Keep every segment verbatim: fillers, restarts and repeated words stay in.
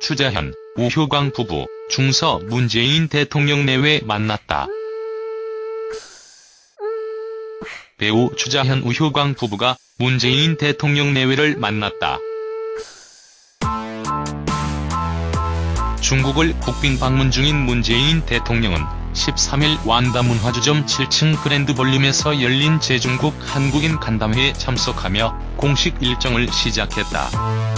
추자현, 우효광 부부, 중서 문재인 대통령 내외 만났다. 배우 추자현 우효광 부부가 문재인 대통령 내외를 만났다. 중국을 국빈 방문 중인 문재인 대통령은 십삼일 완다문화주점 칠 층 그랜드 볼륨에서 열린 제중국 한국인 간담회에 참석하며 공식 일정을 시작했다.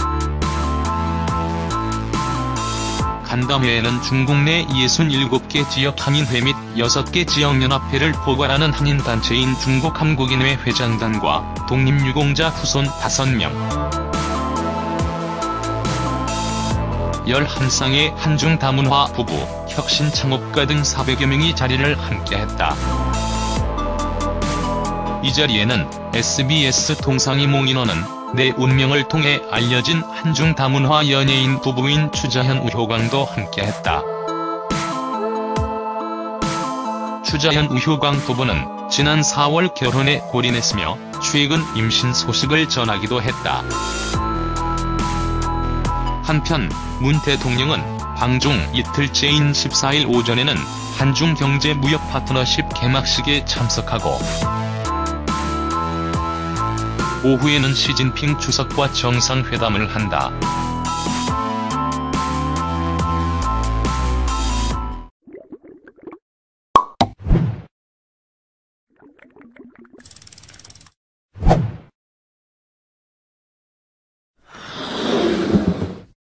간담회에는 중국 내 예순일곱 개 지역 한인회 및 여섯 개 지역연합회를 포괄하는 한인단체인 중국한국인회 회장단과 독립유공자 후손 다섯 명, 열한 쌍의 한중 다문화 부부, 혁신 창업가 등 사백여 명이 자리를 함께했다. 이 자리에는 에스비에스 통상이몽 인원은 내 운명을 통해 알려진 한중 다문화 연예인 부부인 추자현 우효광도 함께했다. 추자현 우효광 부부는 지난 사월 결혼에 골인했으며 최근 임신 소식을 전하기도 했다. 한편 문 대통령은 방중 이틀째인 십사일 오전에는 한중 경제무역 파트너십 개막식에 참석하고 오후에는 시진핑 주석과 정상회담을 한다.